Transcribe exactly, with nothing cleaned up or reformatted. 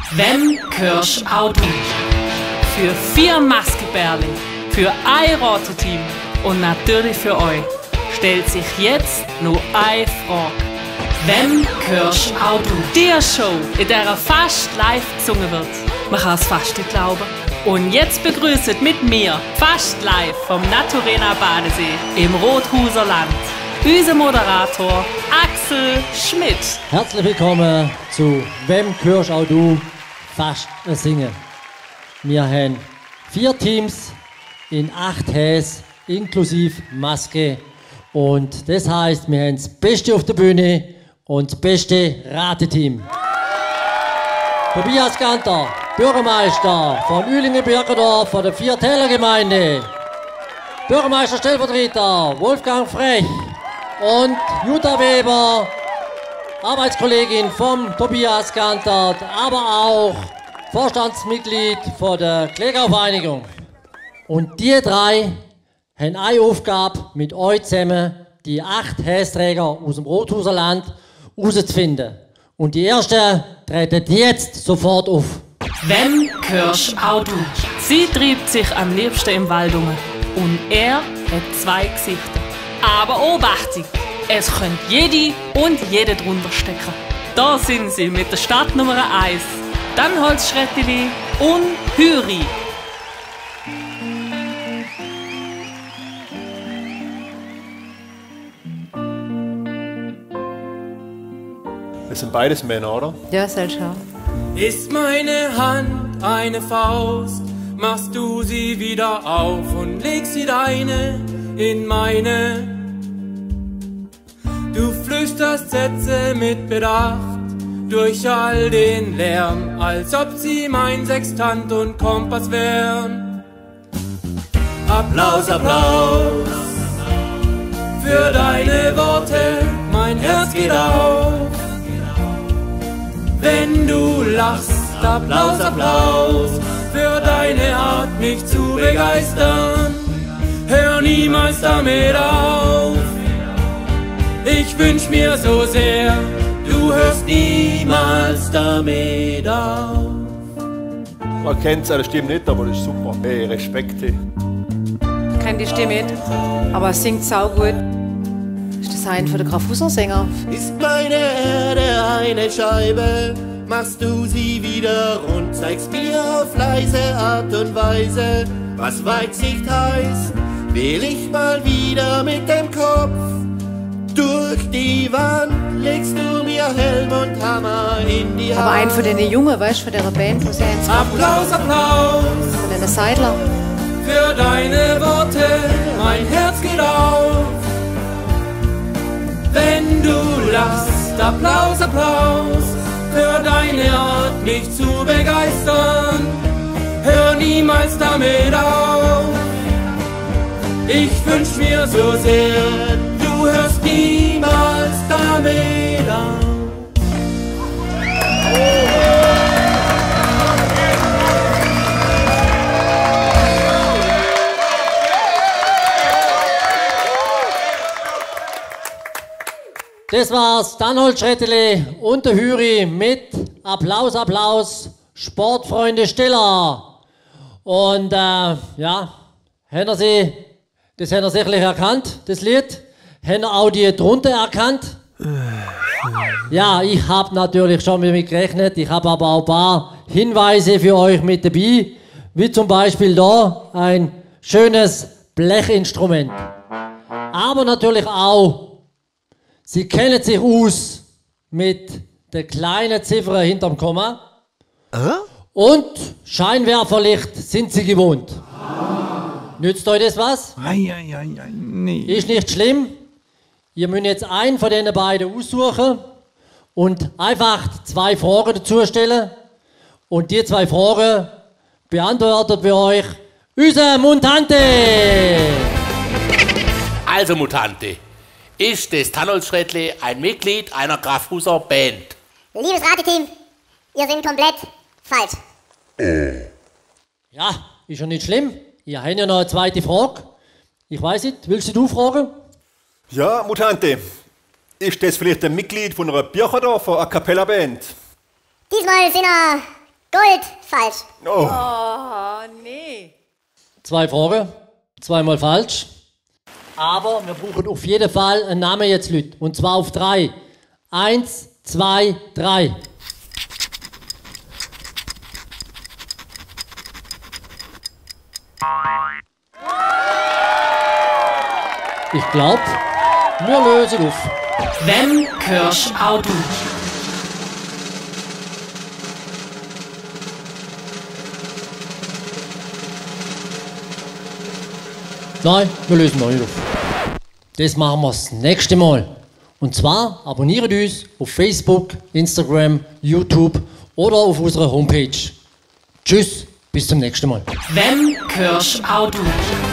Wem gehörst auch du? Für vier Maskebärli, für ein Rateteam und natürlich für euch stellt sich jetzt nur eine Frage. Wem gehörst auch du? Die Show, in der fast live gesungen wird. Man kann es fast nicht glauben. Und jetzt begrüßt mit mir, fast live vom Naturena Badesee im Rothauser Land, unser Moderator Axel Schmidt. Herzlich willkommen zu Wem gehörst auch du? Fast singen. Wir haben vier Teams in acht Häs inklusive Maske. Und das heisst, wir haben das Beste auf der Bühne und das beste Rateteam. Tobias Ganter, Bürgermeister von Uelingen-Birkendorf von der Viertäler-Gemeinde. Bürgermeister Stellvertreter Wolfgang Frech und Jutta Weber, Arbeitskollegin vom Tobias Ganter, aber auch Vorstandsmitglied von der Klägervereinigung. Und die drei haben eine Aufgabe, mit euch zusammen die acht Hästräger aus dem Rothauser Land herauszufinden. Und die ersten treten jetzt sofort auf. Wem gehörst auch du? Sie treibt sich am liebsten im Wald um. Und er hat zwei Gesichter. Aber Obachtung! Es könnte jede und jede drunter stecken. Da sind sie mit der Startnummer eins. Tannholzschrettili und Hüri. Das sind beides Männer, oder? Ja, soll schon. Ist meine Hand eine Faust, machst du sie wieder auf und legst sie deine in meine. Du flüsterst Sätze mit Bedacht durch all den Lärm, als ob sie mein Sextant und Kompass wären. Applaus, Applaus für deine Worte, mein Herz geht auf. Wenn du lachst, Applaus, Applaus für deine Art, mich zu begeistern. Hör niemals damit auf. Ich wünsch mir so sehr, du hörst niemals damit auf. Man kennt seine Stimme nicht, aber das ist super. Hey, Respekt. Hey. Ich kenne die Stimme nicht, aber es singt saugut. Ist das ein von der Graf Husser Sänger? Ist meine Erde eine Scheibe, machst du sie wieder rund, zeigst mir auf leise Art und Weise, was Weitsicht heißt. Will ich mal wieder mit dem Kopf durch die Wand, legst du mir Helm und Hammer in die Hand. Aber ein von den Jungen, weißt du, von der Band, wo sie ins Applaus, Applaus von den Seidler. für deine Worte, mein Herz geht auf. Wenn du lachst, Applaus, Applaus für deine Art, mich zu begeistern. Hör niemals damit auf. Ich wünsch mir so sehr, du hörst niemals damit auf. Das war's, Tannholzschrettili und der Hüri mit Applaus, Applaus, Sportfreunde Stiller. Und äh, ja, haben Sie, das haben Sie sicherlich erkannt, das Lied. Haben Sie auch die drunter erkannt? Ja, ich habe natürlich schon damit gerechnet. Ich habe aber auch ein paar Hinweise für euch mit dabei. Wie zum Beispiel da ein schönes Blechinstrument. Aber natürlich auch, Sie kennen sich aus mit der kleinen Ziffer hinterm Komma. Äh? Und Scheinwerferlicht sind Sie gewohnt. Ah. Nützt euch das was? Ei, ei, ei, ei, nee. Ist nicht schlimm. Ihr müsst jetzt einen von den beiden aussuchen und einfach zwei Fragen dazu stellen. Und die zwei Fragen beantwortet für euch unser Mutante. Also Mutante, ist das Tannholzschrettli ein Mitglied einer Graf Husser Band? Liebes Rateteam, ihr seid komplett falsch. Ja, ist ja nicht schlimm. Ihr habt ja noch eine zweite Frage. Ich weiß nicht, willst du fragen? Ja, Mutante, ist das vielleicht ein Mitglied von einer Birkendorfer A Cappella Band? Diesmal sind wir Gold, falsch. Oh. Oh, nee. Zwei Fragen, zweimal falsch. Aber wir brauchen auf jeden Fall einen Namen jetzt, Leute. Und zwar auf drei. Eins, zwei, drei. Ich glaube, wir lösen auf. Wem hörst auch du? Nein, wir lösen noch nicht auf. Das machen wir das nächste Mal. Und zwar abonniert uns auf Facebook, Instagram, YouTube oder auf unserer Homepage. Tschüss, bis zum nächsten Mal. Wem hörst auch du?